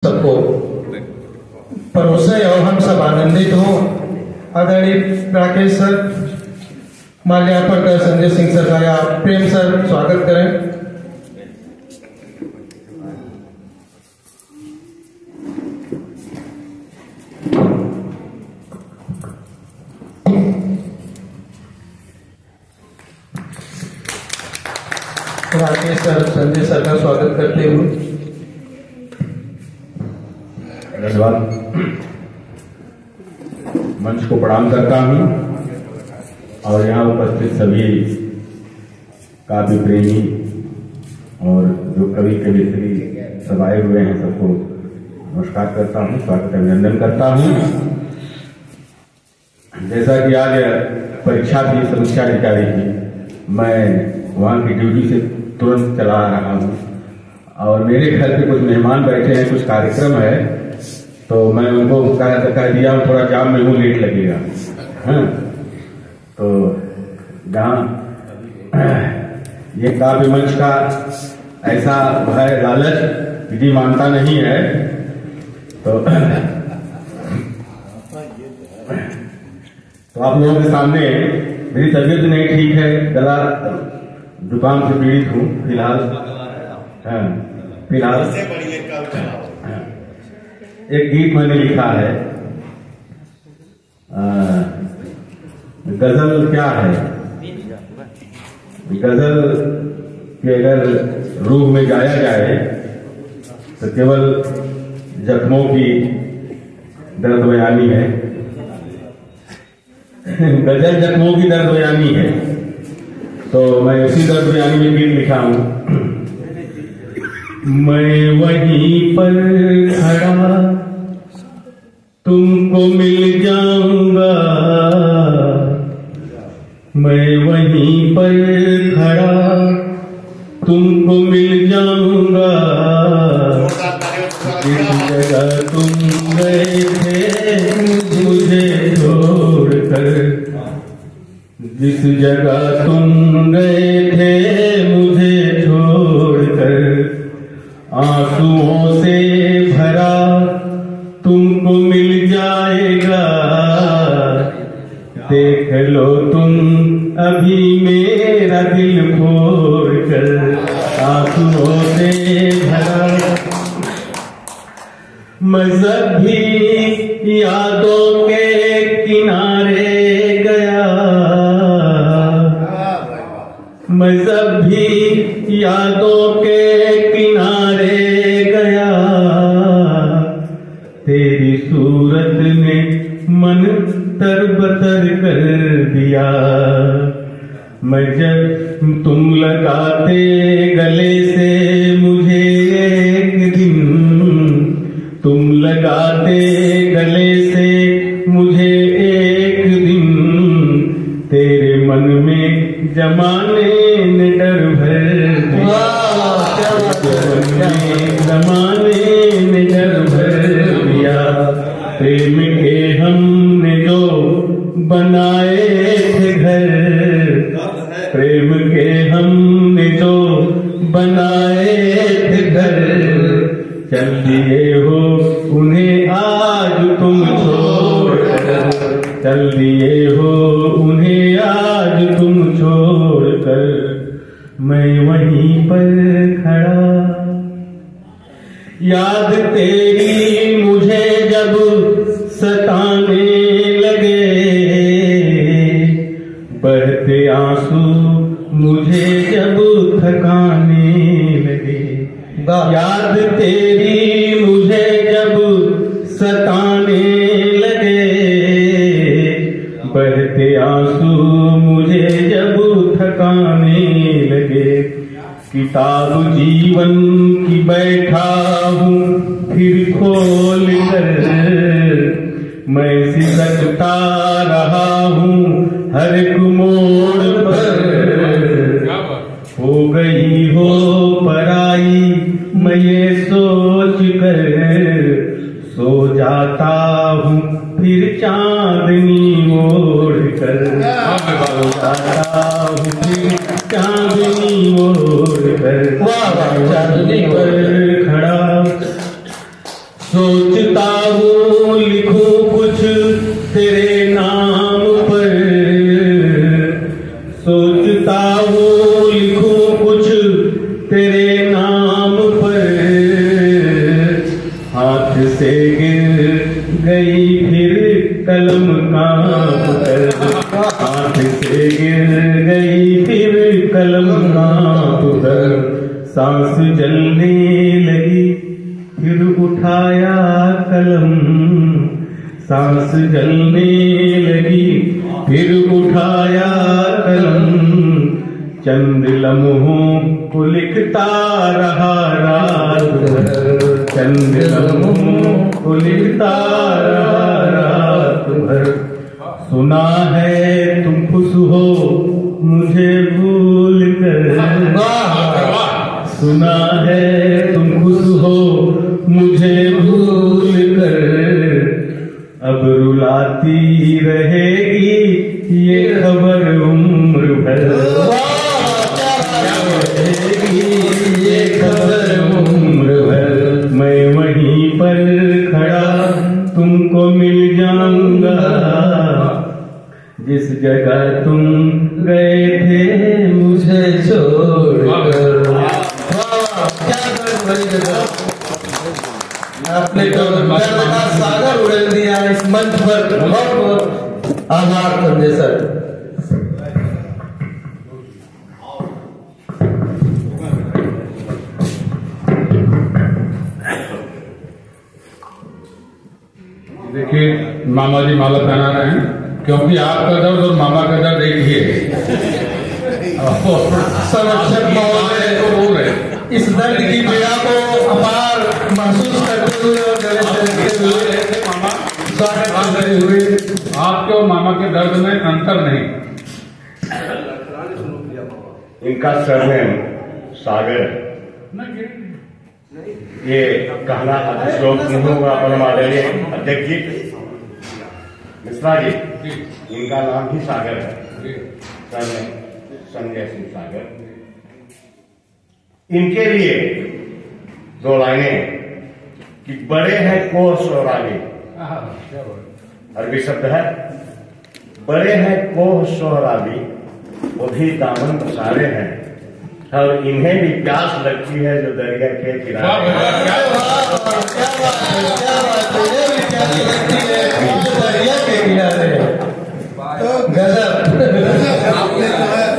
सबको परोसे और हम सब आनंदित हों। आदरणीय राकेश सर, माल्यार्पण कर संजय सिंह सर का आप प्रेम सर स्वागत करें। राकेश सर संजय सर का स्वागत करते हुए धन्यवाद। मंच को प्रणाम करता हूं और यहाँ उपस्थित सभी काव्य प्रेमी और जो कवि कवियत्री सब आए हुए हैं सबको नमस्कार करता हूं, स्वागत अभिनंदन करता हूं। जैसा कि आज परीक्षा थी समीक्षा अधिकारी की, मैं वहाँ की ड्यूटी से तुरंत चला आ रहा हूँ और मेरे घर पे कुछ मेहमान बैठे हैं, कुछ कार्यक्रम है, तो मैं उनको कह दिया हूँ थोड़ा जाम में हूँ, लेट लगेगा। हाँ, तो जहाँ ये काव्य मंच का ऐसा है लालच विधि मानता नहीं है, तो आप लोगों के सामने मेरी तबीयत नहीं ठीक है, गला जुकाम से पीड़ित हूँ फिलहाल। एक गीत मैंने लिखा है, गजल क्या है, गजल के अगर रूप में गाया जाए तो केवल जख्मों की दर्द बयानी है। गजल जख्मों की दर्द बयानी है, तो मैं उसी दर्द बयानी में गीत लिखा हूं। मैं वहीं पर खड़ा तुमको मिल जाऊंगा, मैं वहीं पर खड़ा तुमको मिल जाऊंगा, जिस जगह तुम गए थे मुझे छोड़कर, जिस जगह तुम गए थे मुझे छोड़कर, आंसुओं से भरा तुमको मिल जाएगा, देख लो तुम अभी मेरा दिल फोड़कर, आंसुओं से भरा मज़हब भी यादों के किनारे गया, मज़हब भी यादों के किनारे गया, तेरी सूरत ने मन तरबतर कर दिया, मैं जब तुम लगाते गले से मुझे एक दिन, तुम लगाते गले से मुझे एक दिन, तेरे मन में जमाने ने डर भर दिया, जमाने ने डर भर दिया, प्रेम के हमने जो बनाए थे घर, प्रेम के हमने जो बनाए थे घर, चल दिए हो उन्हें आज तुम छोड़कर, चल दिए हो उन्हें आज तुम छोड़कर, मैं वहीं पर खड़ा, याद तेरी मुझे जब सताने लगे, बहते आंसू मुझे जब थकाने लगे, याद तेरी मुझे जब सताने लगे, बहते आंसू मुझे जब थकाने लगे, किताब जीवन की बैठा हूँ फिर खोल कर, मैं सिसकता रहा हूँ हर एक मोड़ पर, हो गई हो पराई मैं ये सोच कर, सो जाता हूँ फिर चांदनी ओढ़ कर, सो जाता हूँ फिर चांदनी ओढ़ कर, चांदनी पर खड़ा सोचता हूँ लिखूं कुछ तेरे नाम पर, सोचता हूँ लिखूं कुछ तेरे नाम पर, हाथ से गिर गई फिर कलम कांप कर, हाथ से गिर गई फिर कलम कांप कर, सांस जलने लगी फिर उठाया कलम, सांस जलने लगी फिर उठाया कलम, चंद लम्हों को लिखता रहा रात भर, चंद लम्हों को लिखता रहा रात भर, सुना है तुम खुश हो मुझे भूल कर, सुना है तुम खुश हो मुझे भूल कर, अब रुलाती रहेगी ये खबर उम्र भर, ये खबर उम्र भर, मैं वहीं पर खड़ा तुमको मिल जाऊंगा, जिस जगह तुम गए थे मुझे छोड़कर। आपने तो गर्व का सागर उड़ेल दिया इस मंच पर, बहुत बहुत आभार संजय सर। देखिए मामा जी माला पहना रहे हैं, क्योंकि आपका दर्द और मामा का दर्द एक ही है। संरक्षक महोदय तो बोल रहे इस दर्द की पीड़ा को अपार महसूस करते हुए और गले से लगते हुए स्वागत करते हुए, आपके और मामा के दर्द में अंतर नहीं। इनका सरनेम सागर, ये कहना अतिश्लोक नहीं होगा। अपने आदरणीय अध्यक्ष जी मिश्रा जी, इनका नाम भी सागर है, सरनेम संजय सिंह सागर। इनके लिए दो लाइनें कि बड़े हैं कोह सोहराबी, अरबी शब्द है, बड़े हैं कोह सोहराबी वो भी दामन पसारे हैं, और इन्हें भी प्यास लगती है जो दरिया के किनारे। दरिया के किनारे गजब।